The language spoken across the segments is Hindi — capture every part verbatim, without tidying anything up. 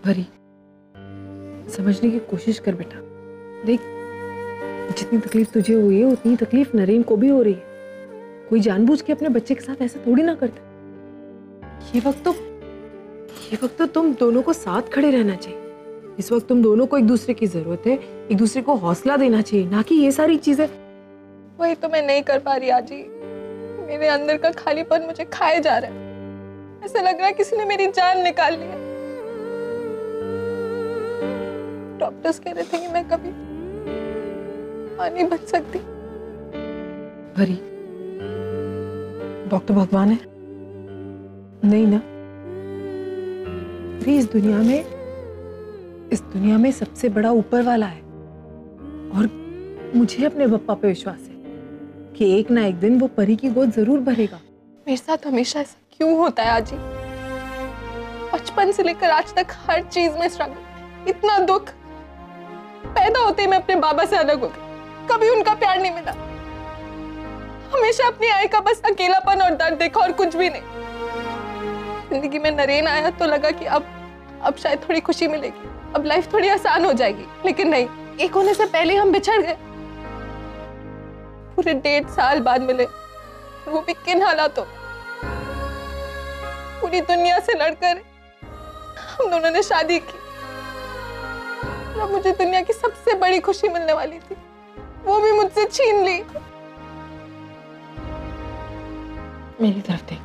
परी, समझने की कोशिश कर बेटा। देख, जितनी तकलीफ तुझे हुई है उतनी तकलीफ नरेन को भी हो रही है। कोई जानबूझ के अपने बच्चे के साथ ऐसा थोड़ी ना करता। ये वक्त तो ये वक्त तो तुम दोनों को साथ खड़े रहना चाहिए। इस वक्त तुम दोनों को एक दूसरे की जरूरत है, एक दूसरे को हौसला देना चाहिए, ना कि ये सारी चीजें। वही तो मैं नहीं कर पा रही आजी। मेरे अंदर का खालीपन मुझे खाए जा रहा है। ऐसा लग रहा है किसी ने मेरी जान निकाल ली है। डॉक्टर्स कह रहे थे कि मैं कभी मां नहीं बन सकती। परी, डॉक्टर भगवान है? नहीं ना। परी, इस दुनिया में इस दुनिया में सबसे बड़ा ऊपर वाला है। और मुझे अपने पप्पा पे विश्वास है कि एक ना एक दिन वो परी की गोद जरूर भरेगा। मेरे साथ हमेशा ऐसा क्यों होता है आजी? बचपन से लेकर आज तक हर चीज में स्ट्रगल, इतना दुख। पैदा होते ही मैं अपने बाबा से अलग हो गई, कभी उनका प्यार नहीं मिला। हमेशा अपनी आई का बस अकेलापन और दर्द देखा और कुछ भी नहीं। जिंदगी में नरेन आया तो लगा कि अब अब शायद थोड़ी खुशी मिलेगी, अब लाइफ थोड़ी आसान हो जाएगी। लेकिन नहीं, एक होने से पहले हम बिछड़ गए। पूरे डेढ़ साल बाद मिले, वो भी किन हालातों। पूरी दुनिया से लड़कर हम दोनों ने शादी की। अब मुझे दुनिया की सबसे बड़ी खुशी मिलने वाली थी, वो भी मुझसे छीन ली। मेरी तरफ देख,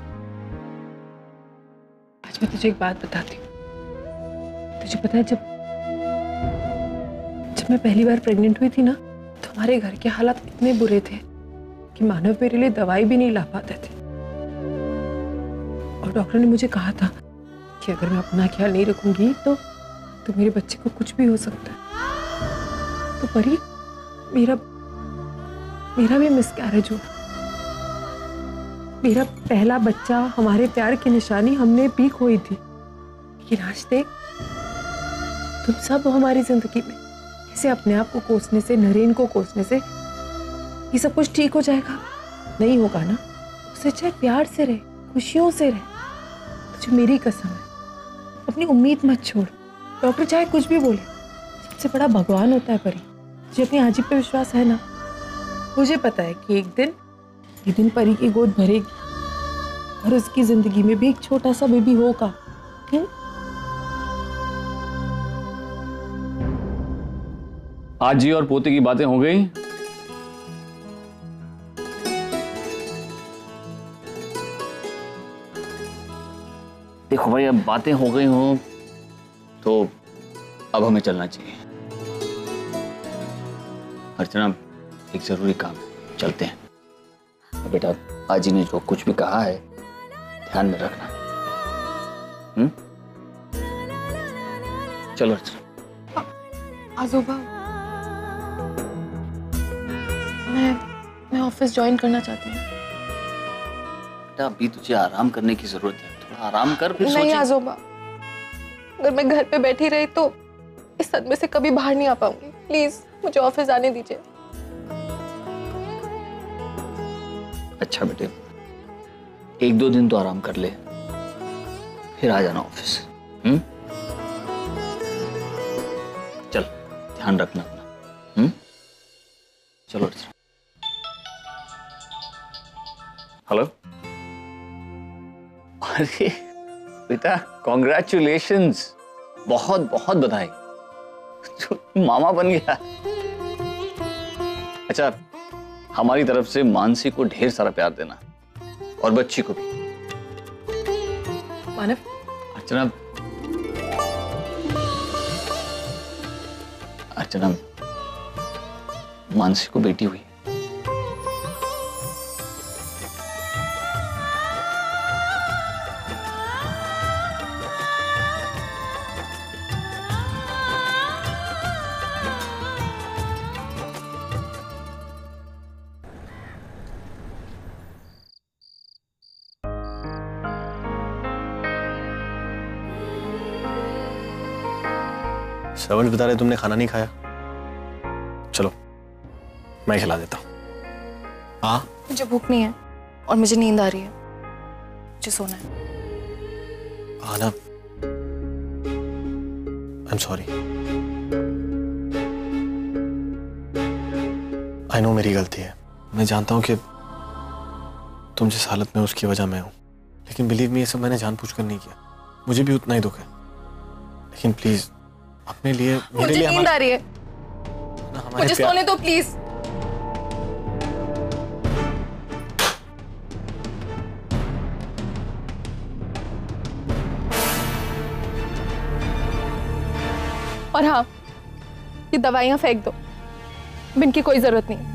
आज मैं तुझे एक बात बताती हूँ। तुझे पता है, जब जब मैं पहली बार प्रेग्नेंट हुई थी ना, तो हमारे घर के हालात इतने बुरे थे कि मानव मेरे लिए दवाई भी नहीं ला पाते थे। और डॉक्टर ने मुझे कहा था कि अगर मैं अपना ख्याल नहीं रखूंगी तो तो मेरे बच्चे को कुछ भी हो सकता है। तो परी, मेरा मेरा भी मिसकैरेज हुआ। मेरा पहला बच्चा, हमारे प्यार की निशानी, हमने भी खोई थी। लेकिन आज देख, तुम सब हमारी जिंदगी में ऐसे अपने आप को कोसने से, नरेन को कोसने से ये सब कुछ ठीक हो जाएगा? नहीं होगा ना। उससे चाहे प्यार से रहे, खुशियों से रहे। तुझे मेरी कसम है, अपनी उम्मीद मत छोड़। डॉक्टर चाहे कुछ भी बोले, सबसे बड़ा भगवान होता है परी। तुझे अपनी आजी पे विश्वास है ना? मुझे पता है कि एक दिन एक दिन परी की गोद भरेगी और उसकी जिंदगी में भी एक छोटा सा बेबी होगा। हुँ? आजी और पोते की बातें हो गई? देखो भाई, अब बातें हो गई हों तो अब हमें चलना चाहिए। अर्चना, एक जरूरी काम, चलते हैं। बेटा, आजी ने जो कुछ भी कहा है ध्यान में रखना। हम्म? चलो अर्चना। आजोबा, मैं मैं ऑफिस ज्वाइन करना चाहती हूँ। बेटा, अभी तुझे आराम करने की जरूरत है, थोड़ा आराम कर फिर नहीं आजोबा, अगर मैं घर पे बैठी रही तो इस सदमे से कभी बाहर नहीं आ पाऊंगी। प्लीज मुझे ऑफिस आने दीजिए। अच्छा बेटे, एक दो दिन तो आराम कर ले, फिर आ जाना ऑफिस। हम्म? चल, ध्यान रखना अपना। हम्म? चलो अर्चना। हेलो। अरे बेटा, कॉन्ग्रेचुलेशंस, बहुत बहुत बधाई, मामा बन गया। अच्छा, हमारी तरफ से मानसी को ढेर सारा प्यार देना और बच्ची को भी। मानव, अर्चना, अर्चना, मानसी को बेटी हुई। सर्वेंट बता रहे तुमने खाना नहीं खाया। चलो मैं खिला देता हूँ। हाँ, मुझे भूख नहीं है और मुझे नींद आ रही है, मुझे सोना है। आना, सॉरी। आई नो मेरी गलती है। मैं जानता हूँ कि तुम जिस हालत में उसकी वजह मैं हूँ, लेकिन बिलीव मी ये सब मैंने जानबूझकर नहीं किया। मुझे भी उतना ही दुख है, लेकिन प्लीज अपने लिए, मेरे मुझे लिए नींद आ रही है, मुझे सोने दो प्लीज। और हाँ, ये दवाइयां फेंक दो, इनकी कोई जरूरत नहीं।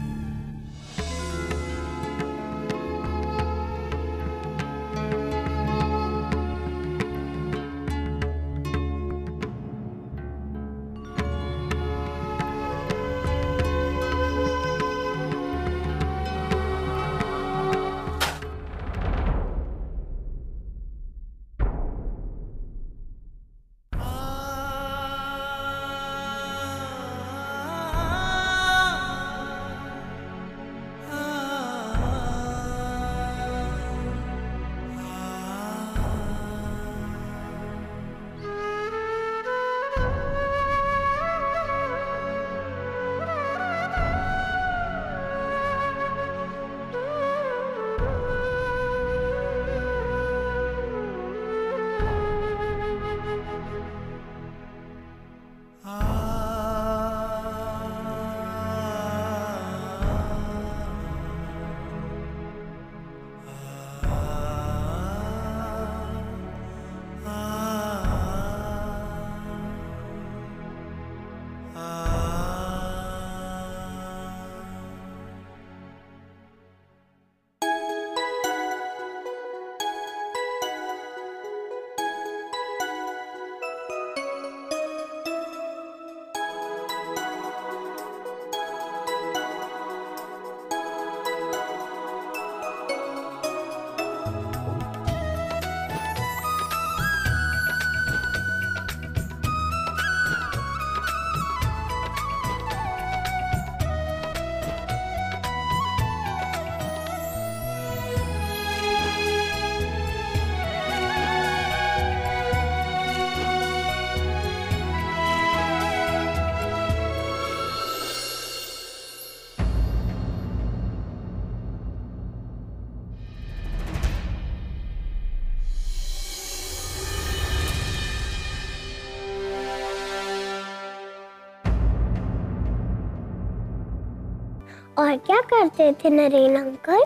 और क्या करते थे नरेन अंकल?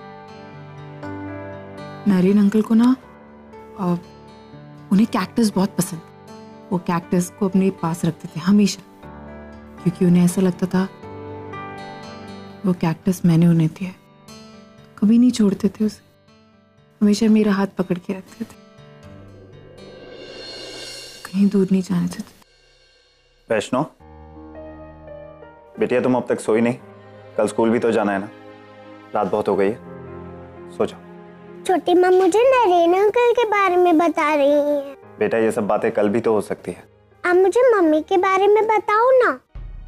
नरेन अंकल को ना आ, उन्हें कैक्टस बहुत पसंद। वो कैक्टस को अपने पास रखते थे हमेशा, क्योंकि उन्हें ऐसा लगता था वो कैक्टस मैंने उन्हें दिया। कभी नहीं छोड़ते थे उसे, हमेशा मेरा हाथ पकड़ के रखते थे, कहीं दूर नहीं जाने देते। वैष्णो बेटिया, तुम अब तक सोई नहीं? कल स्कूल भी तो जाना है ना, रात बहुत हो गई है, सो जाओ। छोटी माँ मुझे नरेन अंकल के बारे में बता रही है। बेटा ये सब बातें कल भी तो हो सकती है। आप मुझे मम्मी के बारे में बताओ ना।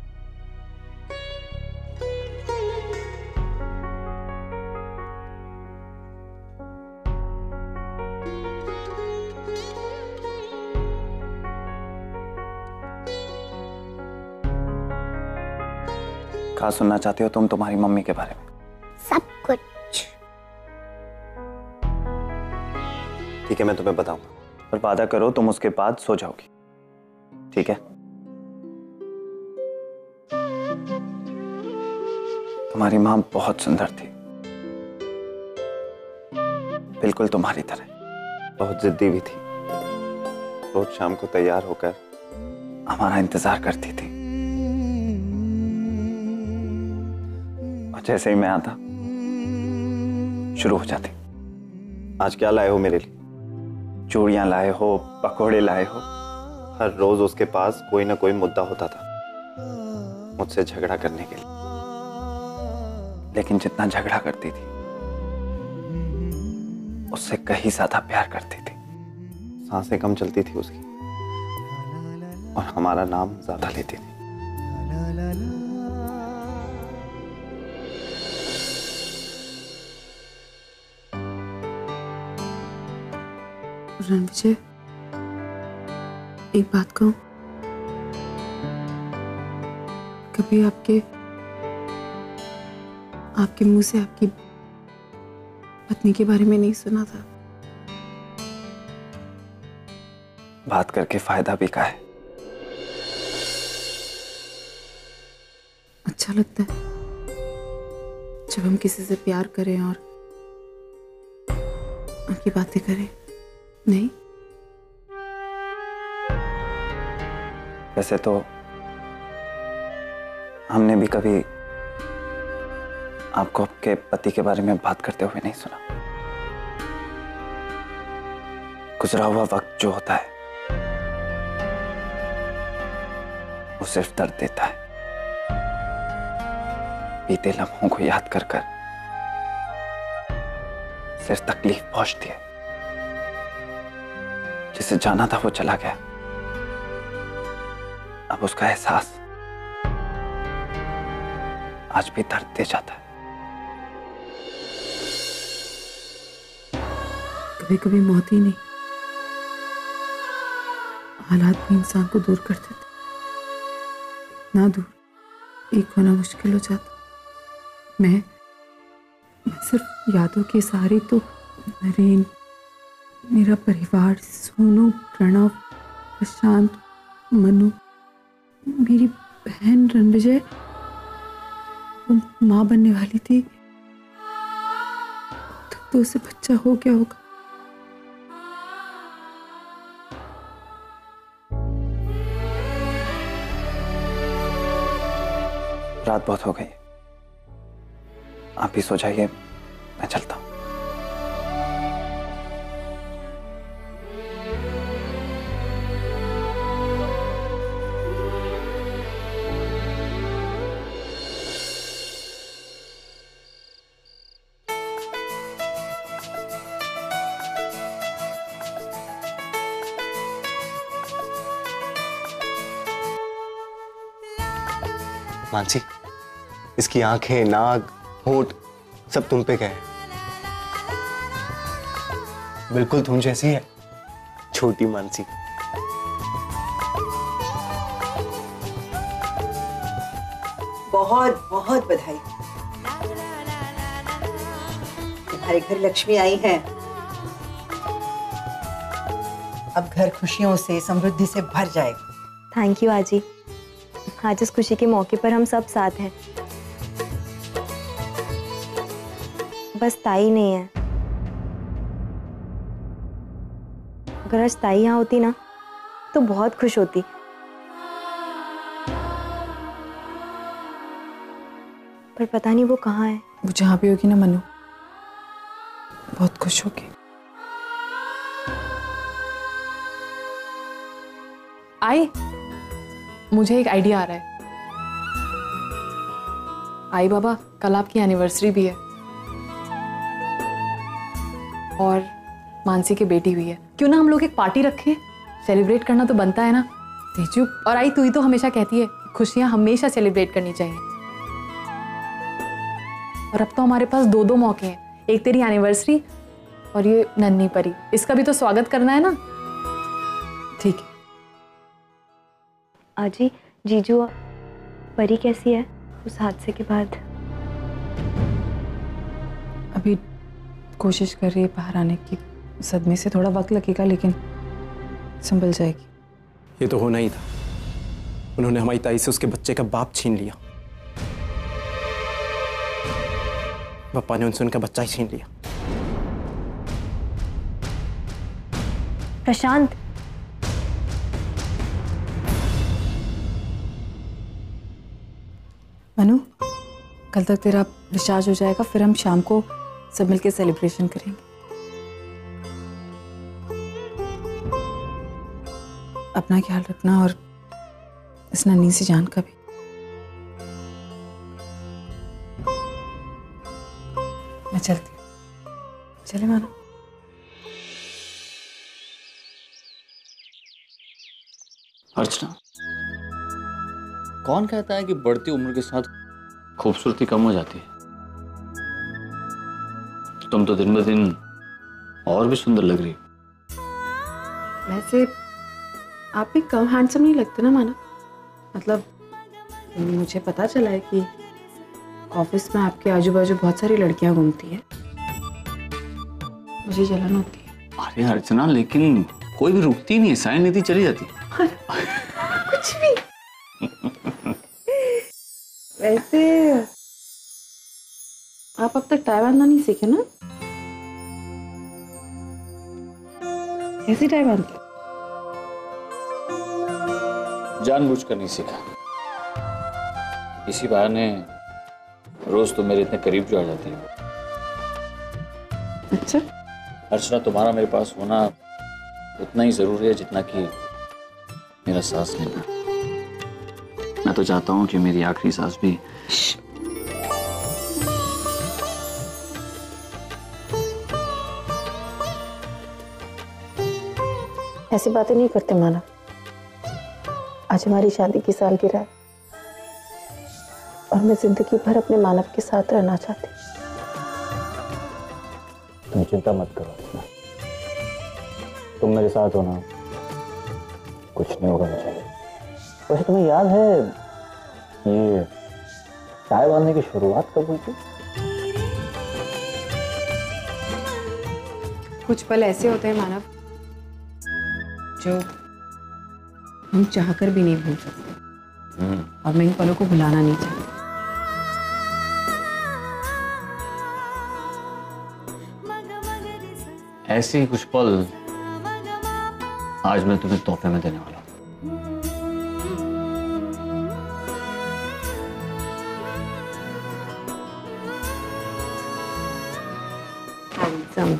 क्या सुनना चाहती हो तुम तुम्हारी मम्मी के बारे में? सब कुछ। ठीक है, मैं तुम्हें बताऊंगा, पर वादा करो तुम उसके बाद सो जाओगी, ठीक है? तुम्हारी माँ बहुत सुंदर थी, बिल्कुल तुम्हारी तरह। बहुत जिद्दी भी थी, रोज शाम को तैयार होकर हमारा इंतजार करती थी। जैसे ही मैं आता शुरू हो जाती, आज क्या लाए हो मेरे लिए? चूड़ियां लाए हो, पकोड़े लाए हो। हर रोज उसके पास कोई ना कोई मुद्दा होता था मुझसे झगड़ा करने के लिए, लेकिन जितना झगड़ा करती थी उससे कहीं ज्यादा प्यार करती थी। सांसें कम चलती थी उसकी और हमारा नाम ज्यादा लेती थी। रणविजय, एक बात कहूं, कभी आपके आपके मुंह से आपकी पत्नी के बारे में नहीं सुना था। बात करके फायदा भी का है। अच्छा लगता है जब हम किसी से प्यार करें और उनकी बातें करें, नहीं? वैसे तो हमने भी कभी आपको आपके पति के बारे में बात करते हुए नहीं सुना। गुजरा हुआ वक्त जो होता है वो सिर्फ दर्द देता है। बीते लम्हों को याद कर कर सिर्फ तकलीफ पहुंचती है। जिसे जाना था वो चला गया, अब उसका एहसास आज भी दर्द दे जाता है। कभी कभी मौत ही नहीं, हालात भी इंसान को दूर कर देते, ना दूर, एक होना मुश्किल हो जाता। मैं मैं सिर्फ यादों के सहारे तो नरेन, मेरा परिवार, सोनू, प्रणव, प्रशांत, मनु, मेरी बहन रणविजय, वो माँ बनने वाली थी तो, तो उसे बच्चा हो गया होगा। रात बहुत हो गई, आप ही सो जाइए, मैं चलता हूं। मानसी, इसकी आंखें, नाक, होंठ सब तुम पे गए, बिल्कुल तुम जैसी है छोटी मानसी। बहुत बहुत बधाई, तुम्हारे घर लक्ष्मी आई है। अब घर खुशियों से, समृद्धि से भर जाएगा। थैंक यू आजी, आज इस खुशी के मौके पर हम सब साथ हैं। बस ताई नहीं है। अगर आज ताई यहाँ होती ना तो बहुत खुश होती। पर पता नहीं वो कहाँ है। वो जहाँ भी होगी ना मनु, बहुत खुश होगी। आई, मुझे एक आइडिया आ रहा है। आई बाबा, कल आपकी एनिवर्सरी भी है और मानसी की बेटी हुई है। क्यों ना हम लोग एक पार्टी रखें? सेलिब्रेट करना तो बनता है ना। तेजू और आई, तू ही तो हमेशा कहती है खुशियां हमेशा सेलिब्रेट करनी चाहिए। और अब तो हमारे पास दो दो मौके हैं, एक तेरी एनिवर्सरी और ये नन्ही परी, इसका भी तो स्वागत करना है ना। ठीक है। आजी, जीजू, परी कैसी है उस हादसे के बाद? अभी कोशिश कर रही है बाहर आने की। सदमे से थोड़ा वक्त लगेगा लेकिन संभल जाएगी। ये तो होना ही था, उन्होंने हमारी ताई से उसके बच्चे का बाप छीन लिया। पापा ने उनसे उनका बच्चा ही छीन लिया। प्रशांत, मनु, कल तक तेरा रिचार्ज हो जाएगा, फिर हम शाम को सब मिलके सेलिब्रेशन करेंगे। अपना ख्याल रखना और इस नन्ही सी जान का भी। मैं चलती हूँ। चले मानो। अर्चना, कौन कहता है कि बढ़ती उम्र के साथ खूबसूरती कम हो जाती है? तुम तो दिन ब दिन और भी सुंदर लग रही हो। वैसे आप भी कम हैंडसम नहीं लगते ना माना। मतलब मुझे पता चला है कि ऑफिस में आपके आजू बाजू बहुत सारी लड़कियां घूमती हैं। मुझे जलन होती है। अरे अर्चना, लेकिन कोई भी रुकती नहीं है, साइन नीति चली जाती है। कुछ भी। वैसे आप अब तक टाई बांधना नहीं सीखे ना? कैसी टाई बांधते? जानबूझकर नहीं सीखा, इसी बहाने रोज तो मेरे इतने करीब जो आ जाती है। अच्छा। अर्चना, तुम्हारा मेरे पास होना उतना ही जरूरी है जितना कि मेरा सांस लेना। मैं तो चाहता हूं कि मेरी आखिरी सांस भी। ऐसी बातें नहीं करते मानव। आज हमारी शादी की सालगिरह है और मैं जिंदगी भर अपने मानव के साथ रहना चाहती हूँ। तुम चिंता मत करो अर्चना, तुम मेरे साथ हो ना, कुछ नहीं होगा मुझे। वैसे तुम्हें याद है ये टाई बांधने की शुरुआत कब हुई थी? कुछ पल ऐसे होते हैं मानव जो हम चाहकर भी नहीं भूल सकते, और मैं इन पलों को भुलाना नहीं चाहती। ऐसे ही कुछ पल आज मैं तुम्हें तोहफे में देने वाला हूं। Handsome.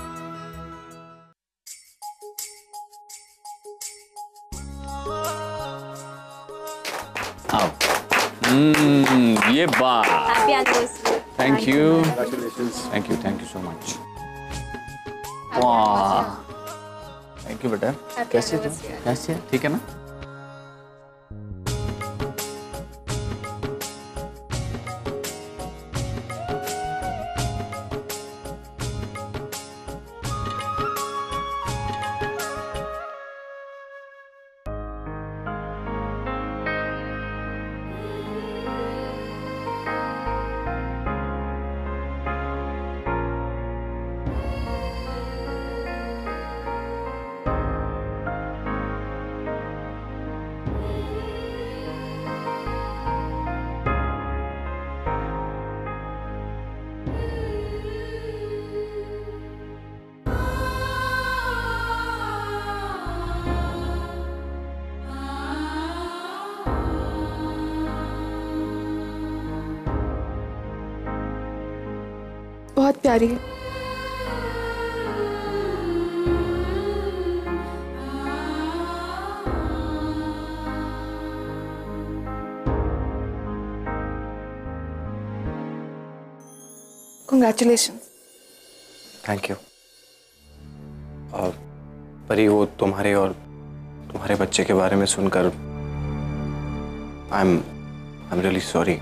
आओ। हम्म, ये बात। Happy anniversary. Thank you. Thank you, thank you so much. वाह, थैंक यू बेटा। कैसे हो? कैसे है? ठीक है ना? बहुत प्यारी है। Congratulations. Thank you. और परी, वो तुम्हारे और तुम्हारे बच्चे के बारे में सुनकर I am I am really sorry.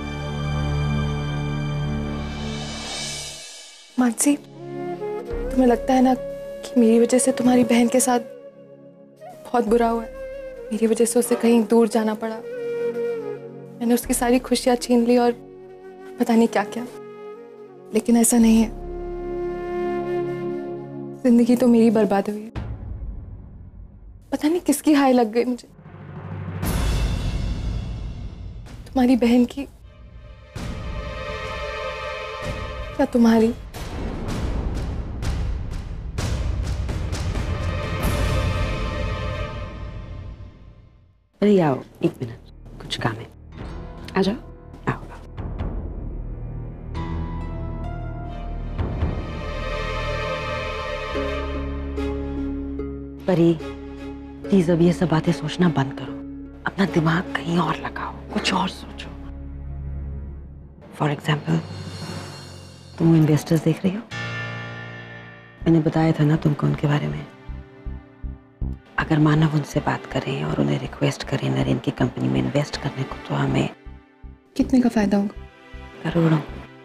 Mansi, तुम्हें लगता है ना कि मेरी वजह से तुम्हारी बहन के साथ बहुत बुरा हुआ है? मेरी वजह से उसे कहीं दूर जाना पड़ा, मैंने उसकी सारी खुशियां छीन ली और पता नहीं क्या क्या। लेकिन ऐसा नहीं है, जिंदगी तो मेरी बर्बाद हुई है। पता नहीं किसकी हाय लग गई मुझे, तुम्हारी बहन की या तुम्हारी? अरे आओ, एक मिनट, कुछ काम है। आ जाओ, आओ, आओ। परी, प्लीज अब ये सब बातें सोचना बंद करो, अपना दिमाग कहीं और लगाओ, कुछ और सोचो। फॉर एग्जाम्पल, तुम इन्वेस्टर्स देख रही हो? मैंने बताया था ना तुमको उनके बारे में। अगर मानव उनसे बात करें और उन्हें रिक्वेस्ट करें नरेन की कंपनी में इन्वेस्ट करने को, तो हमें कितने का फायदा होगा? करोड़ों।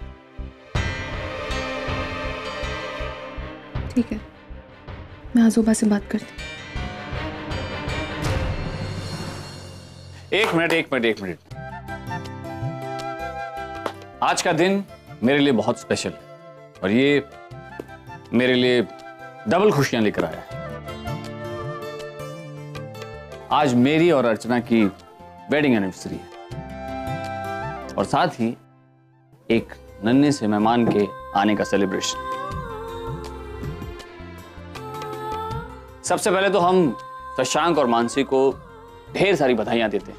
ठीक है, मैं आजोबा से बात करती हूँ। एक मिनट एक मिनट एक मिनट आज का दिन मेरे लिए बहुत स्पेशल है और ये मेरे लिए डबल खुशियां लेकर आया है। आज मेरी और अर्चना की वेडिंग एनिवर्सरी है और साथ ही एक नन्हे से मेहमान के आने का सेलिब्रेशन। सबसे पहले तो हम शशांक और मानसी को ढेर सारी बधाइयां देते हैं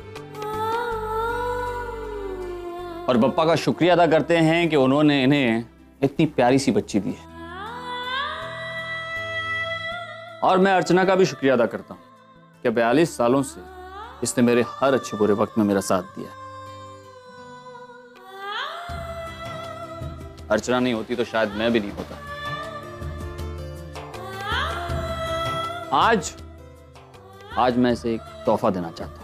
और बप्पा का शुक्रिया अदा करते हैं कि उन्होंने इन्हें इतनी प्यारी सी बच्ची दी है। और मैं अर्चना का भी शुक्रिया अदा करता हूं कि बयालीस सालों से इसने मेरे हर अच्छे बुरे वक्त में मेरा साथ दिया है। अर्चना नहीं होती तो शायद मैं भी नहीं होता। आज आज मैं इसे एक तोहफा देना चाहता हूं।